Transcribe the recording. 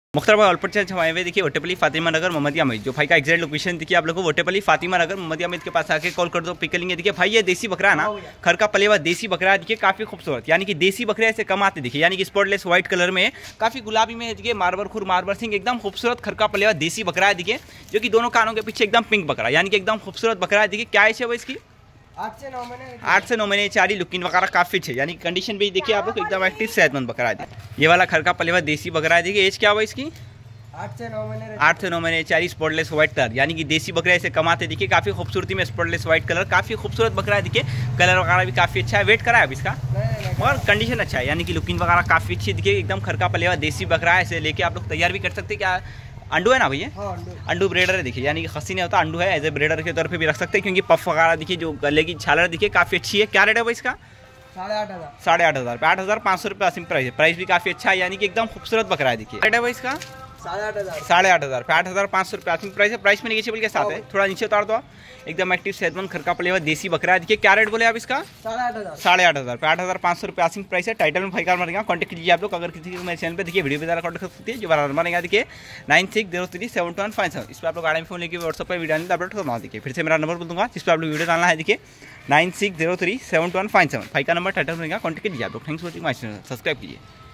मुख्तार भाई ऑलपट चल छवाए हुए देखिए वोटेपली फातिमा नगर मोहम्मदिया मस्जिद जो भाई का एग्जैक्ट लोकेशन देखिए आप लोगों को वोटेपली फातिमा नगर मोहम्मदिया मस्जिद के पास आके कॉल कर दो पिक कर लेंगे। देखिए भाई ये देसी बकरा है ना, खर का पलेवा देसी बकरा देखिए काफी खूबसूरत, यानी कि देसी बकरे ऐसे कम आते देखिए, यानी कि स्पॉटलेस व्हाइट कलर में काफी गुलाबी में देखिए मार्बर खुर मार्बर सिंह एकदम खूबसूरत खर का पलेवा देसी बकरा है देखिए, जो कि दोनों कानों के पीछे एकदम पिंक बकरा, यानी कि एकदम खूबसूरत बकरा है। देखिए क्या है वो इसकी 8 से 9 महीने चारी लुकिन वगैरह काफी अच्छे, यानी कंडीशन भी देखिए आप लोग एकदम एक्टिव सेहतमंद बकरा है। ये वाला खर का पलेवा देसी बकरा है। देखिए एज क्या हुआ इसकी 8 से 9 महीने चारी स्पॉटलेस व्हाइट कलर, यानी कि देसी बकरा ऐसे कमाते देखिए काफी खूबसूरती में स्पॉटलेस व्हाइट कलर काफी खूबसूरत बकरा है। देखिए कलर वगैरह भी काफी अच्छा है। वेट करा है अब इसका और कंडीशन अच्छा है, यानी कि लुकिंग वगैरह काफी अच्छी देखिए एकदम खर का पलेवा देसी बकरा है। ऐसे लेके आप लोग तैयार भी कर सकते हैं। क्या अंडू है ना भैया? अंडू ब्रेडर है देखिए, यानी कि खस्सी नहीं होता, अंडू है। एज ए ब्रेडर के तौर पे भी रख सकते हैं क्योंकि पफ वगैरह देखिए जो गले की छालर देखिए काफी अच्छी है। क्या रेट है भाई इसका? 8,500 रुपये, 8,500 रुपये आसिम प्राइस है। प्राइस भी काफी अच्छा है, यानी कि एकदम खूबसूरत बकरा है। देखिए रेट है भाई इसका 8,500 रुपये, 8,500 रुपये आसिम प्राइस है। प्राइस में नेगोशिएबल के साथ है, थोड़ा नीचे उतार दो। एकदम एक्टिव सेहतमंद खर का पलेवा देसी बकरा है। देखिए क्या रेट बोले आप इसका? 8,500 रुपये, 8,500 रुपये आसिम प्राइस है। टाइटल में भाई का मरेगा, कॉन्टैक्ट कीजिए आप लोग। अगर किसी को मेरे चैनल पे देखिए वीडियो पे ज़्यादा कॉन्टैक्ट कर सकती है। जो बार नंबर देखिए 96037157। इस पर आप लोग आराम फोन लेके व्हाट्सएप पर वीडियो अपलोड करना। देखिए फिर से मेरा नंबर बोल दूँगा जिस पर आप लोग वीडियो डालना है। देखिए 96037157 भाई का नंबर टाइटल में रहेगा, कॉन्टैक्ट कीजिए आप लोग। Thanks for watching my channel, subscribe कीजिए।